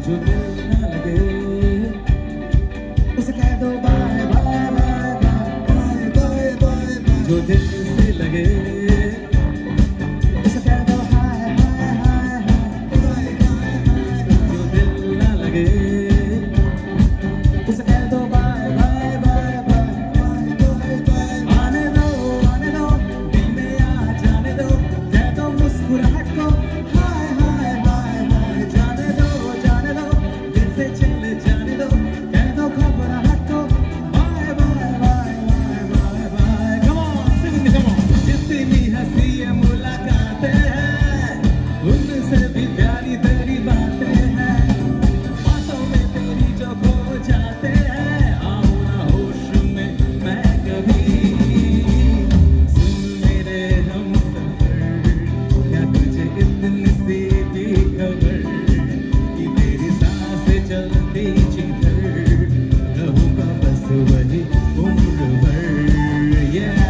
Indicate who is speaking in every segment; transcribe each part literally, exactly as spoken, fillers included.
Speaker 1: जो दिल न लगे उसे कह दो bye bye bye bye bye bye bye. जो दिल से लगे उसे कह दो hi hi hi hi bye bye bye. जो दिल न लगे उसे कह दो bye bye bye bye bye bye. आने दो आने दो दिल में आ जाने दो, कह दो मुस्कुराहट को हाय हाय हाय हाय। जाने दो जाने दो दिल से चले जाने दो, कह दो घबराहट को bye bye bye bye bye bye. Come on sing come on. जितनी हंसी ये मुलाकातें हैं उनसे भी प्यारी तेरी बातें हैं, बातों में तेरी जो खो जाते हैं। आऊं ना होश में मैं कभी, सुन मेरे हमसफर क्या तुझे इतनी सी भी खबर कि तेरी सांसें चलती जिधर रहूंगा बस वही उम्र भर। Yeah.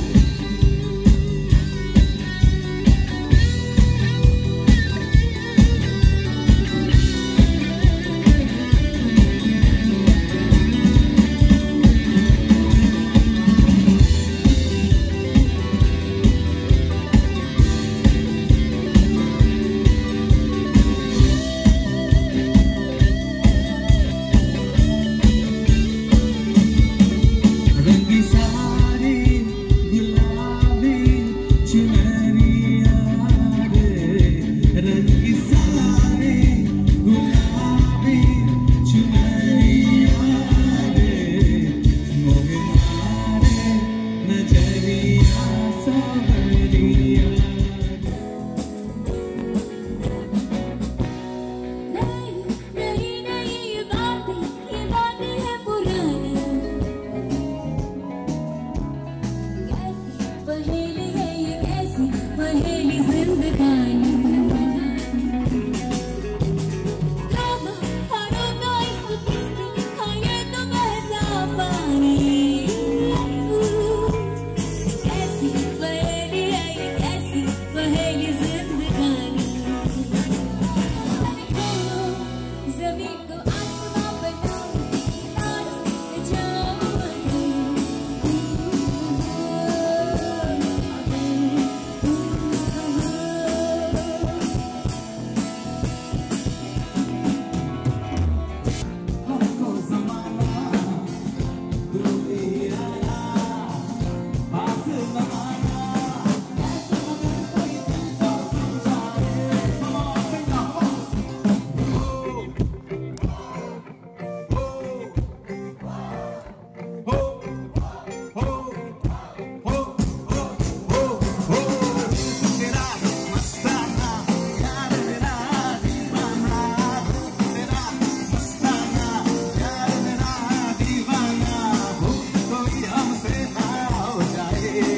Speaker 1: रंगी सारी गुलाबी चुनरिया रे, रंगी सारी गुलाबी चुनरिया रे, मोहे मारे नजरिया सवरिया।
Speaker 2: नहीं नहीं नहीं ये बातें ये बातें हैं पुरानी, कैसी पहेली है ये कैसी पहेली जिंदगानी। रोको हाँ रोको इसको किसने, हाँ ये तो बहता पानी। कैसी पहेली है ये कैसी पहेली जिंदगानी। ज़मीन को आसमां बनाऊं, सितारों से जाऊं
Speaker 1: हमको ज़माना दूरी आया पास ज़माना, ऐसे मगर कोई दिल को समझाए। Come on, sing now, come on. तेरा मस्ताना यार मेरा दीवाना, तेरा मस्ताना यार मेरा दीवाना, भूल कोई हमसे ना हो जाए।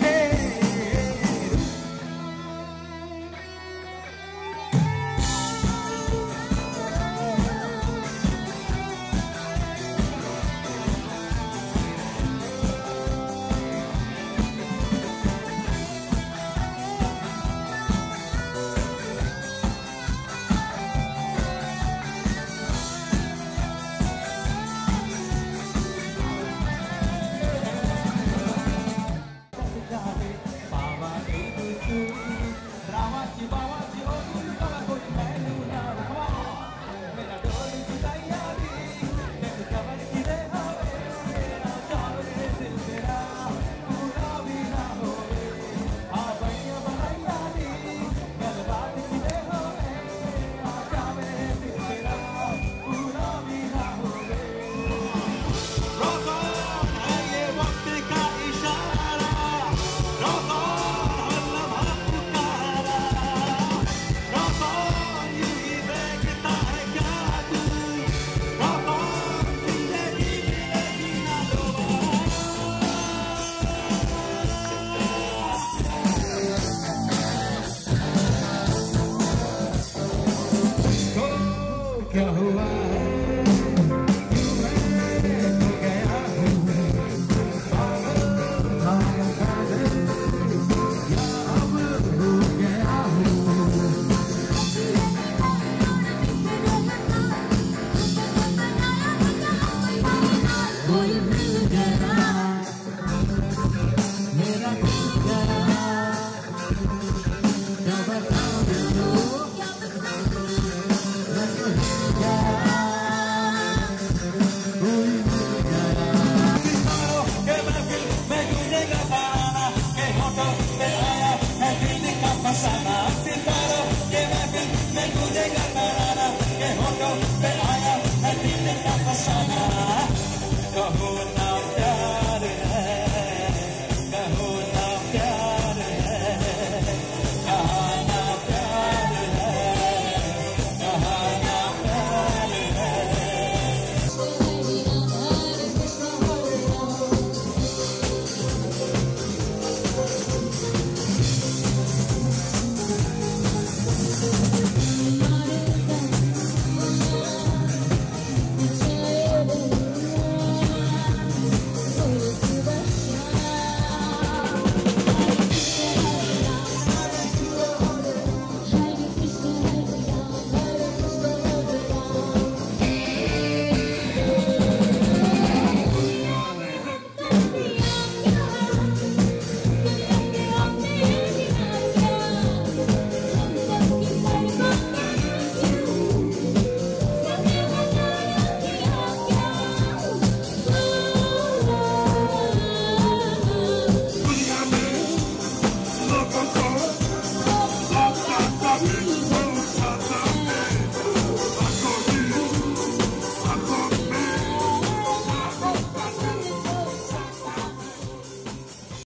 Speaker 1: क्या हुआ क्यों मैं हो गया हूँ पागल पागल या अब हो गया हूँ। बनाना के होठों पे